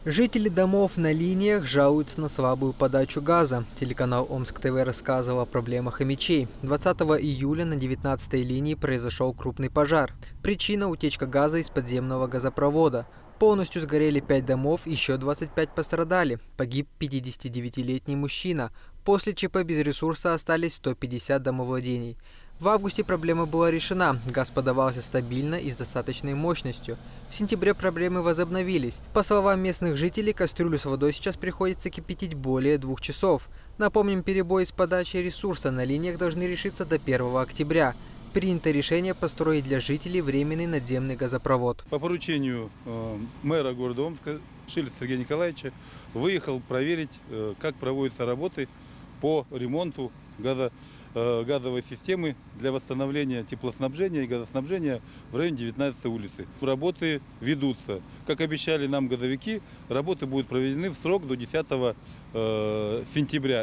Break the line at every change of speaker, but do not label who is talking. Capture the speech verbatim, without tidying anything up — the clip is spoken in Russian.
Жители домов на линиях жалуются на слабую подачу газа. Телеканал Омск ТВ рассказывал о проблемах хомячей. двадцатого июля на девятнадцатой линии произошел крупный пожар. Причина – утечка газа из подземного газопровода. Полностью сгорели пять домов, еще двадцать пять пострадали. Погиб пятидесятидевятилетний мужчина. После ЧП без ресурса остались сто пятьдесят домовладений. В августе проблема была решена. Газ подавался стабильно и с достаточной мощностью. В сентябре проблемы возобновились. По словам местных жителей, кастрюлю с водой сейчас приходится кипятить более двух часов. Напомним, перебои с подачей ресурса на линиях должны решиться до первого октября. Принято решение построить для жителей временный надземный газопровод.
По поручению э, мэра города Омска Шилица Сергея Николаевича выехал проверить, э, как проводятся работы по ремонту газа, э, газовой системы для восстановления теплоснабжения и газоснабжения в районе девятнадцатой улицы. Работы ведутся. Как обещали нам газовики, работы будут проведены в срок до десятого сентября.